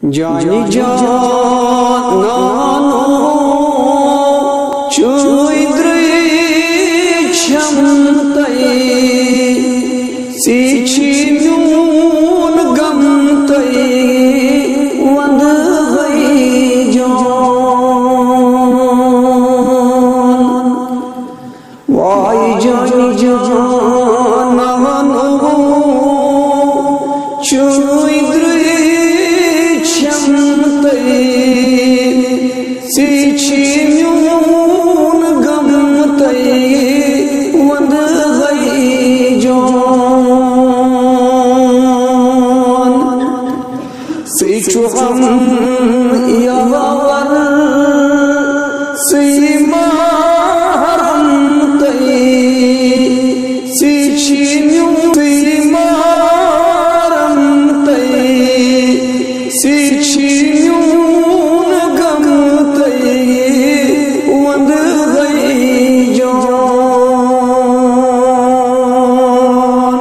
जानी जानो चुद्रक्षम तई सीछी म्यून गम तई वंद गई जान वाई जानी जानो चुद्रक्षम तई सीछी म्यून गम तई वंद गई जान सीछो हम यावर सीमा हरम तई सीछी सीमा हरम तई सीछी म्यून गम तई वंद गई जान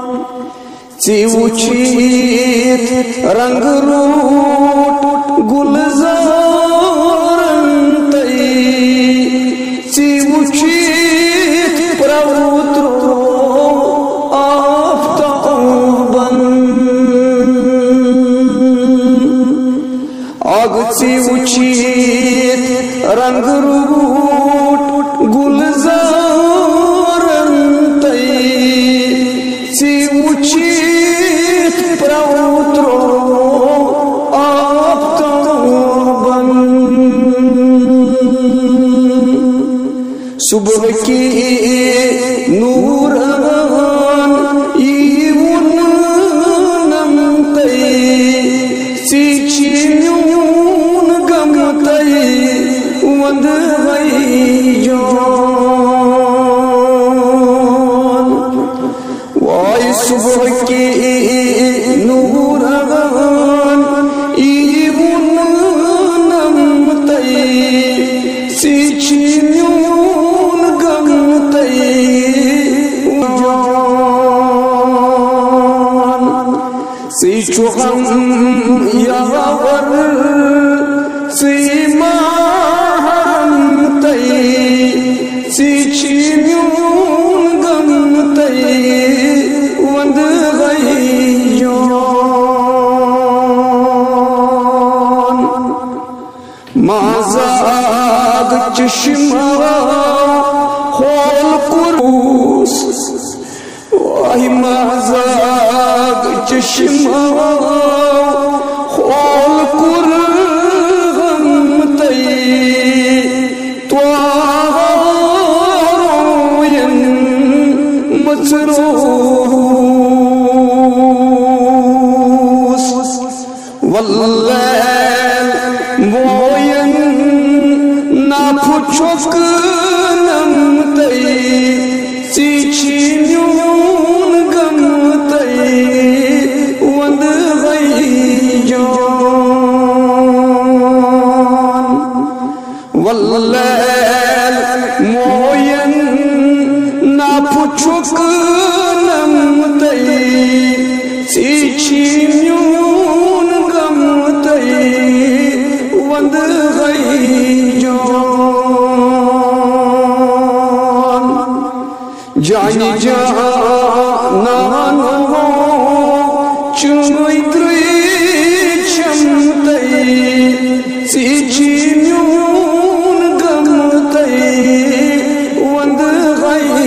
सीउचीत रंग रूट गुलजार तई सीउचीत प्रवुत्रो आफ्ताबन आग सीउचीत रंग रूट गुलजार तई सीउचीत प्रवुत्रो आफ्ताबन सुबह की नूरान ईउन नम तई सीछी म्यून गम तई वंद गई जान वाई सुबह की नूरान ईउन नम तई सीछी म्यून गम तई जान सीछो हम यावर सीमा हरम तई सीछी म्यून गम तई वंद गई जान माज़ाग चश्मा खोल कुरूस वाही माज़ाग चश्मा खोल कुरगम तई त्वारोयन मचरूस वल्लैल मोयन नाफुचुक नम तई सीछी म्यून गम तई वंद गई जान वल्लैल मोयन नाफुचुक नम तई सीछी म्यून गम तई वंद गई जान जानी जानो चुद्रक्षम तई सीछी म्यून गम तई वंद गई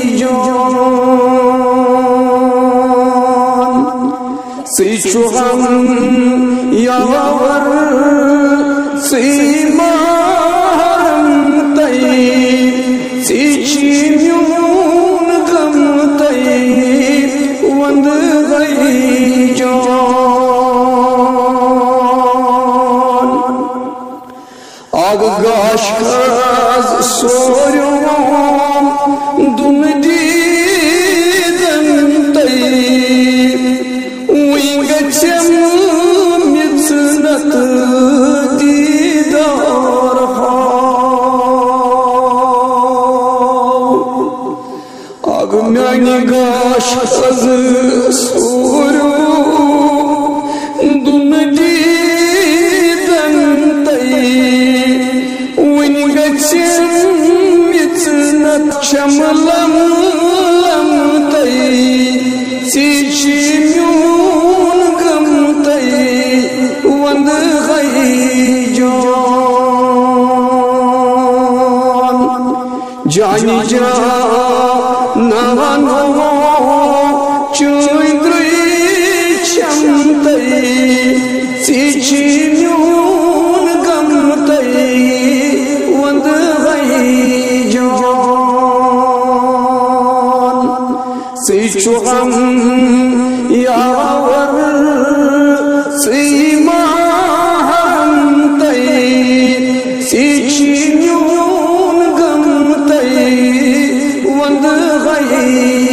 जान सीछो हम यावर सीमा हरम तई सीछी म्यून गम तई वंद गई जान आग गाश खाज सोर्यो दुन दीदन तई उई गचम मिथनत दीदार आग म्यानी गाश खाज सोर्यो दुन दी चम लम लम तई सीची म्यून गम तई वंद गई जानी जा नवानो चुद्री चमतई सीची म्यून गम तई वंद गई जान सीचु हम यावर सीमा हम तई सीची म्यून गम तई वंद गई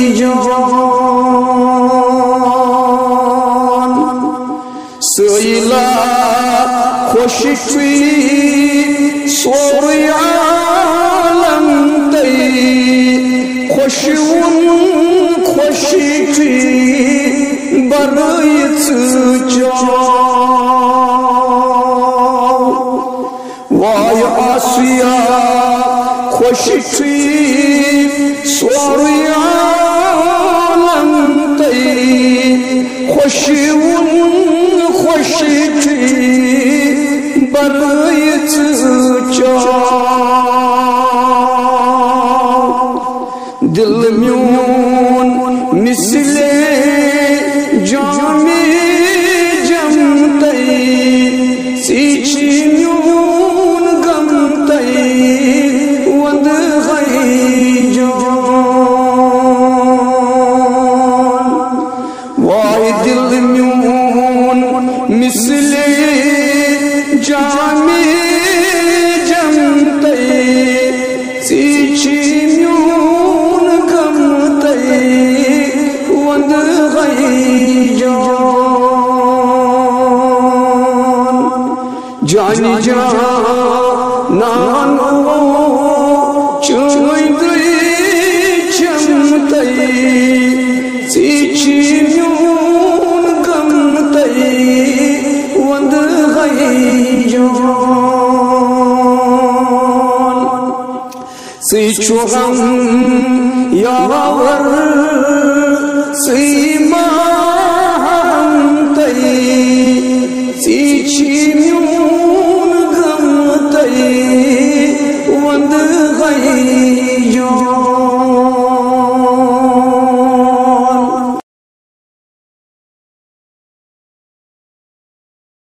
जान सैला खुश थी सोर आलम तई खुशवन खुश थी बरयत जाओ वाय आसिया खुश थी सोर आलम तई खुशवन खुश थी बरयत जाओ दिल म्यून मिसले जामे जमतई सीची म्यून गमतई वंद गई जान वाय दिल म्यून मिसले जामे जमतई सीची म्यून गमतई वंद गई जान जानी जा नानो चुद्री चमतई सीची म्यून गमतई वंद गई जान सीचु हम यावर सीमा हम तई सीची म्यून गम तई वंद गई